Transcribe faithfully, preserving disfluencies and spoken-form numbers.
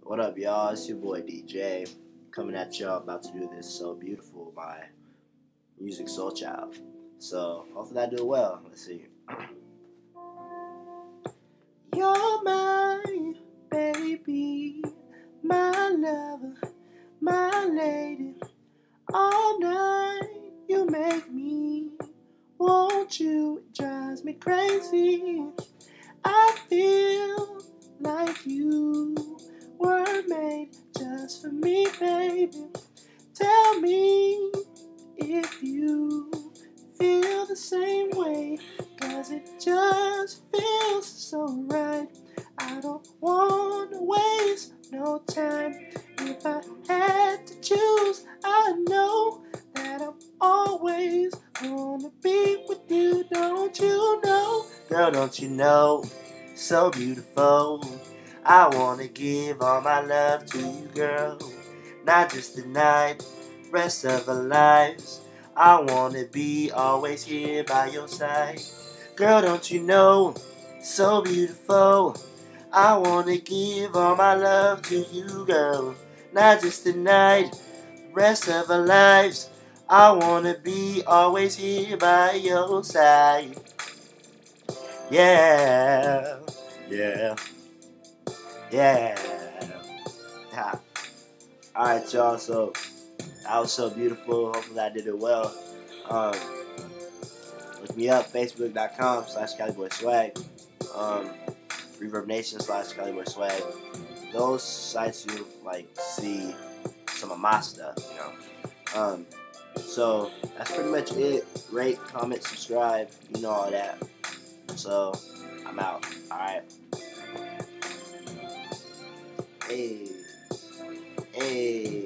What up, y'all? It's your boy D J coming at y'all. About to do this So Beautiful by Musiq Soulchild. So hopefully I do well. Let's see. You're my baby, my lover, my lady. All night you make me want you. It drives me crazy. I feel like you were made just for me, baby. Tell me if you feel the same way, 'cause it just feels so right. I don't want to waste no time. If I had to choose, I know that I'm always gonna be with you. Don't you know? Girl, don't you know? So beautiful. I wanna give all my love to you, girl. Not just tonight, rest of our lives. I wanna be always here by your side. Girl, don't you know? So beautiful. I wanna give all my love to you, girl. Not just tonight, rest of our lives. I wanna be always here by your side. Yeah, yeah, yeah. Ha. Alright, y'all, so that was So Beautiful. Hopefully I did it well. Um, look me up, facebook.com slash CaliBoySwag. Um, ReverbNation slash CaliBoySwag. Those sites you like see some of my stuff, you know. Um, so that's pretty much it. Rate, comment, subscribe, you know all that. So I'm out. Alright. Hey. Hey.